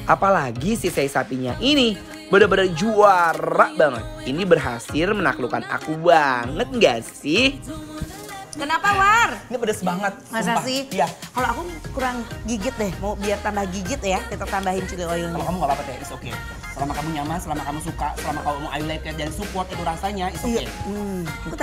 Apalagi si sei sapinya ini bener-bener juara banget. Ini berhasil menaklukkan aku banget gak sih? Kenapa War? Ini pedes banget. Masa sumpah. sih? Iya. Kalau aku kurang gigit deh, mau biar tambah gigit ya, kita tambahin chili Kalau oilnya. kamu gak apa-apa teh, it's okay. Selama kamu nyaman, selama kamu suka, selama kamu mau I like it dan support itu rasanya, it's okay. Iya.